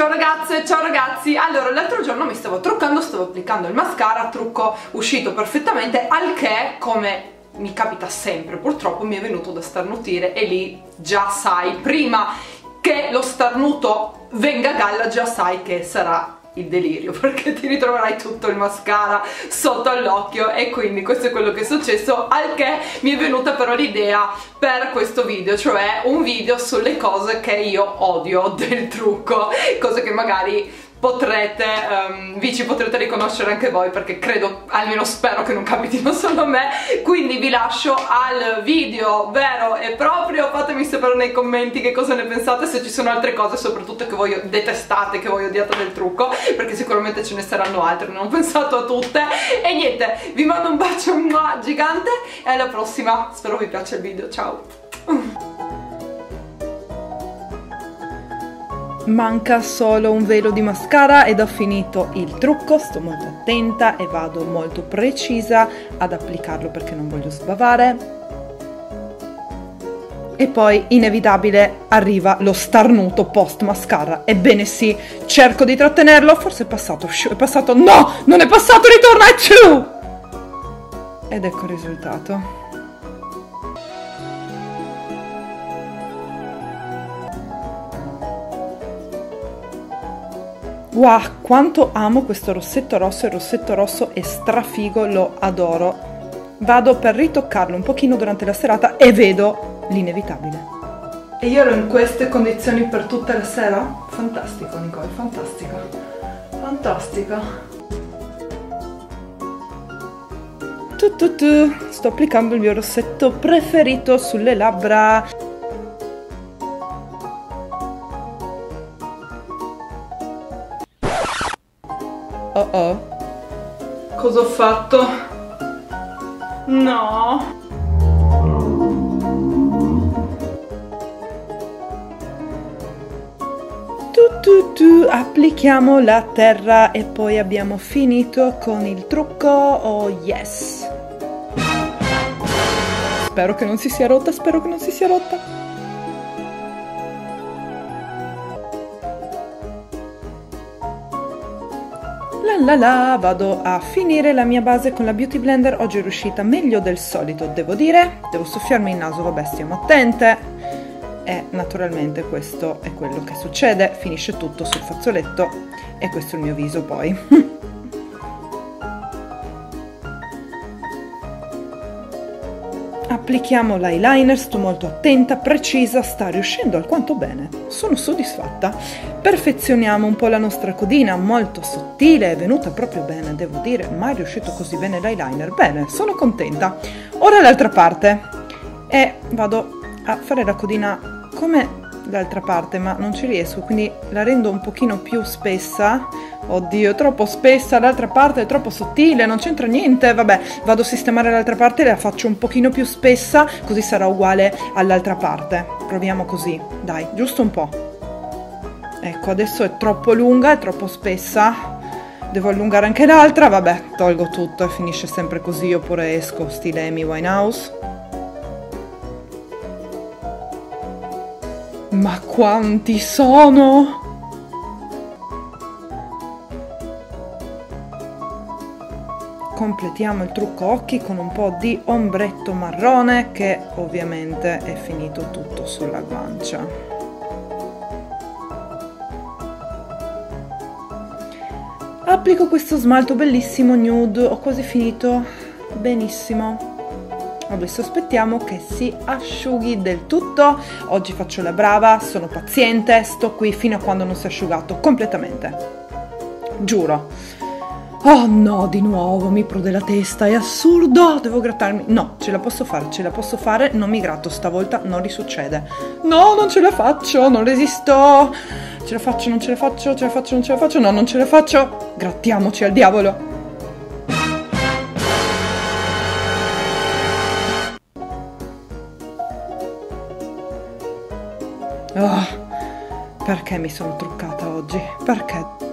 Ciao ragazze, ciao ragazzi. Allora, l'altro giorno mi stavo truccando, stavo applicando il mascara, trucco uscito perfettamente, al che, come mi capita sempre, purtroppo mi è venuto da starnutire e lì già sai, prima che lo starnuto venga a galla, già sai che sarà il delirio, perché ti ritroverai tutto il mascara sotto all'occhio. E quindi questo è quello che è successo, al che mi è venuta però l'idea per questo video, cioè un video sulle cose che io odio del trucco, cose che magari potrete, vi ci potrete riconoscere anche voi, perché credo, almeno spero che non capitino solo a me. Quindi vi lascio al video vero e proprio, fatemi sapere nei commenti che cosa ne pensate, se ci sono altre cose soprattutto che voi detestate, che voi odiate del trucco, perché sicuramente ce ne saranno altre, non ho pensato a tutte. E niente, vi mando un bacio gigante e alla prossima, spero vi piaccia il video, ciao! Manca solo un velo di mascara ed ho finito il trucco. Sto molto attenta e vado molto precisa ad applicarlo perché non voglio sbavare. E poi inevitabile arriva lo starnuto post mascara. Ebbene sì, cerco di trattenerlo. Forse è passato, è passato, no, non è passato, ritorna, è ciu! Ed ecco il risultato. Wow, quanto amo questo rossetto rosso, il rossetto rosso è strafigo, lo adoro. Vado per ritoccarlo un pochino durante la serata e vedo l'inevitabile. E io ero in queste condizioni per tutta la sera? Fantastico Nicole, fantastica, fantastica. Sto applicando il mio rossetto preferito sulle labbra. Oh oh, cosa ho fatto? No! Applichiamo la terra e poi abbiamo finito con il trucco. Oh yes! Spero che non si sia rotta, spero che non si sia rotta. Vado a finire la mia base con la Beauty Blender. Oggi è riuscita meglio del solito, devo dire. Devo soffiarmi il naso, vabbè, stiamo attente. E naturalmente questo è quello che succede. Finisce tutto sul fazzoletto e questo è il mio viso poi. Applichiamo l'eyeliner, sto molto attenta, precisa, sta riuscendo alquanto bene, sono soddisfatta. Perfezioniamo un po' la nostra codina, molto sottile, è venuta proprio bene, devo dire, mai riuscito così bene l'eyeliner, bene, sono contenta. Ora l'altra parte e vado a fare la codina come l'altra parte, ma non ci riesco, quindi la rendo un pochino più spessa. Oddio, è troppo spessa, l'altra parte è troppo sottile, non c'entra niente. Vabbè, vado a sistemare l'altra parte e la faccio un pochino più spessa, così sarà uguale all'altra parte. Proviamo così, dai, giusto un po'. Ecco, adesso è troppo lunga, è troppo spessa. Devo allungare anche l'altra, vabbè, tolgo tutto e finisce sempre così, oppure esco stile Amy Winehouse. Ma quanti sono? Completiamo il trucco occhi con un po' di ombretto marrone, che ovviamente è finito tutto sulla guancia. Applico questo smalto bellissimo nude, ho quasi finito, benissimo. Adesso aspettiamo che si asciughi del tutto. Oggi faccio la brava, sono paziente, sto qui fino a quando non si è asciugato completamente, giuro. Oh no, di nuovo mi prode la testa, è assurdo, devo grattarmi. No, ce la posso fare, non mi gratto stavolta, non risuccede. No, non ce la faccio, non resisto. Ce la faccio, non ce la faccio, ce la faccio, non ce la faccio, no, non ce la faccio. Grattiamoci al diavolo. Oh, perché mi sono truccata oggi? Perché?